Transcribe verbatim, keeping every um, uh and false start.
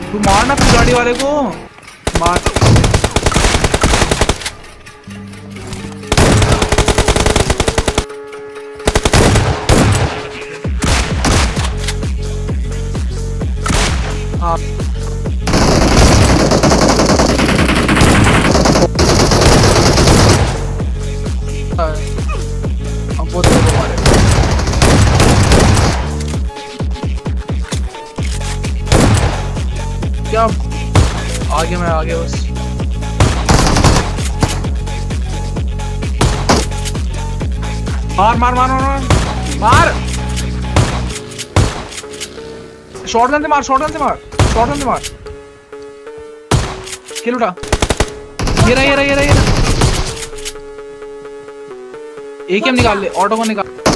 तू मारना फिर गाड़ी वाले को मार। हाँ हम बहुत लोग मारे। क्या आगे मैं आगे बस। मार मार मार मार मार शॉटगन से मार शॉटगन से मार शॉटगन से मार। किल उठा। ये रहा ये रहा ये रहा ये रहा। एक ही हम निकाल ले ऑटो को निकाल।